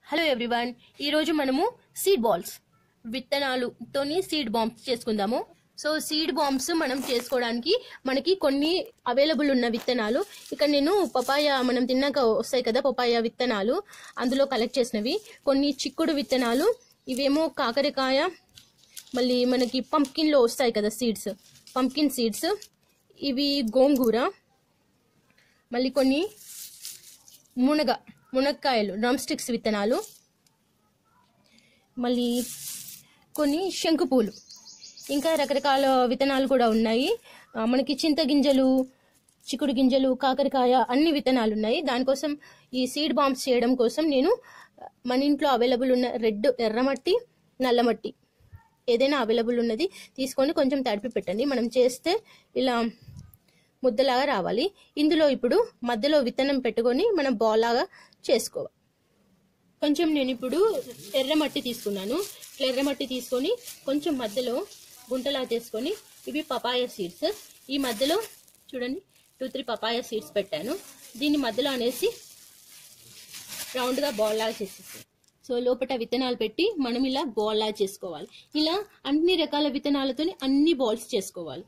Hello everyone, ఈరోజు మనము seed balls విత్తనాలుతోని సీడ్ బాంబ్స్ చేసుకుందాము. సో సీడ్ బాంబ్స్ మనం చేసుకోవడానికి మనకి కొన్ని అవైలబుల్ ఉన్న విత్తనాలు ఇక్కడ నేను పపాయ మనం తిన్నాక వస్తాయి కదా పపాయ విత్తనాలు, అందులో కలెక్ట్ చేసినవి కొన్ని చిక్కుడు విత్తనాలు, ఇవేమో కాకరకాయ, మళ్ళీ మనకి పంప్కిన్ లో వస్తాయి కదా సీడ్స్, పంప్కిన్ సీడ్స్, ఇవి గోంగూర, మళ్ళీ కొన్ని మునక్కాయలు డ్రమ్ స్టిక్స్ విత్తనాలు, మళ్ళీ కొన్ని శంకుపూలు, ఇంకా రకరకాల విత్తనాలు కూడా ఉన్నాయి. మనకి చింతగింజలు, చిక్కుడు గింజలు, కాకరకాయ అన్ని విత్తనాలు ఉన్నాయి. దానికోసం ఈ సీడ్ బాంబ్స్ చేయడం కోసం నేను మన ఇంట్లో అవైలబుల్ ఉన్న ఎర్రమట్టి, నల్లమట్టి ఏదైనా అవైలబుల్ ఉన్నది తీసుకొని కొంచెం తడిపి పెట్టండి. మనం చేస్తే ఇలా ముద్దలాగా రావాలి. ఇందులో ఇప్పుడు మధ్యలో విత్తనం పెట్టుకొని మనం బాల్ లాగా చేసుకోవాలి. కొంచెం నేను ఇప్పుడు ఎర్రమట్టి తీసుకున్నాను. ఎర్రమట్టి తీసుకొని కొంచెం మధ్యలో గుంటలా చేసుకొని, ఇవి పపాయ సీడ్స్, ఈ మధ్యలో చూడండి 2-3 పపాయ సీడ్స్ పెట్టాను. దీన్ని మధ్యలో అనేసి రౌండ్గా బాల్ లాగా చేసేసి, సో లోపల విత్తనాలు పెట్టి మనం ఇలా బాల్ లాగా చేసుకోవాలి. ఇలా అన్ని రకాల విత్తనాలతో అన్ని బాల్స్ చేసుకోవాలి.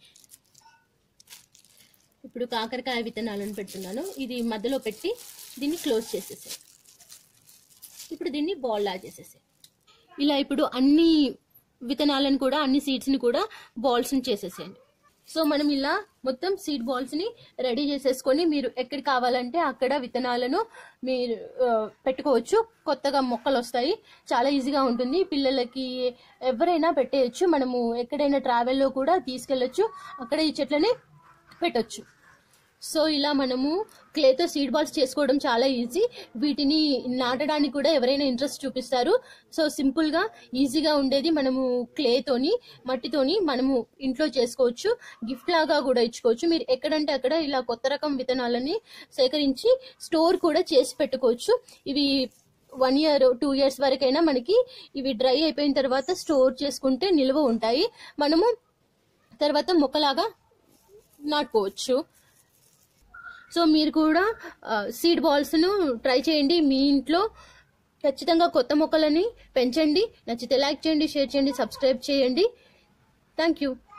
ఇప్పుడు కాకరకాయ విత్తనాలను పెడుతున్నాను. ఇది మధ్యలో పెట్టి దీన్ని క్లోజ్ చేసేసాయి. ఇప్పుడు దీన్ని బాల్ లా చేసేసాయి. ఇలా ఇప్పుడు అన్ని విత్తనాలను కూడా, అన్ని సీడ్స్ ని కూడా బాల్స్ ని చేసేసేయండి. సో మనం ఇలా మొత్తం సీడ్ బాల్స్ ని రెడీ చేసేసుకొని మీరు ఎక్కడ కావాలంటే అక్కడ విత్తనాలను మీరు పెట్టుకోవచ్చు. కొత్తగా మొక్కలు వస్తాయి, చాలా ఈజీగా ఉంటుంది. పిల్లలకి ఎవరైనా పెట్టేయచ్చు. మనము ఎక్కడైనా ట్రావెల్లో కూడా తీసుకెళ్లొచ్చు, అక్కడ ఈ చెట్లని పెట్టొచ్చు. సో ఇలా మనము క్లేతో సీడ్ బాల్స్ చేసుకోవడం చాలా ఈజీ. వీటిని నాటడానికి కూడా ఎవరైనా ఇంట్రెస్ట్ చూపిస్తారు. సో సింపుల్ గా ఈజీగా ఉండేది మనము క్లేతోని, మట్టితోని మనము ఇంట్లో చేసుకోవచ్చు. గిఫ్ట్ లాగా కూడా ఇచ్చుకోవచ్చు. మీరు ఎక్కడంటే అక్కడ ఇలా కొత్త రకం విత్తనాలని సేకరించి స్టోర్ కూడా చేసి పెట్టుకోవచ్చు. ఇవి 1 year 2 years వరకైనా మనకి ఇవి డ్రై అయిపోయిన తర్వాత స్టోర్ చేసుకుంటే నిల్వ ఉంటాయి. మనము తర్వాత మొక్కలాగా నాటుకోవచ్చు. సో మీరు కూడా సీడ్ బాల్స్ ను ట్రై చేయండి. మీ ఇంట్లో ఖచ్చితంగా కొత్త మొక్కలని పెంచండి. నచ్చితే లైక్ చేయండి, షేర్ చేయండి, సబ్స్క్రైబ్ చేయండి. Thank you.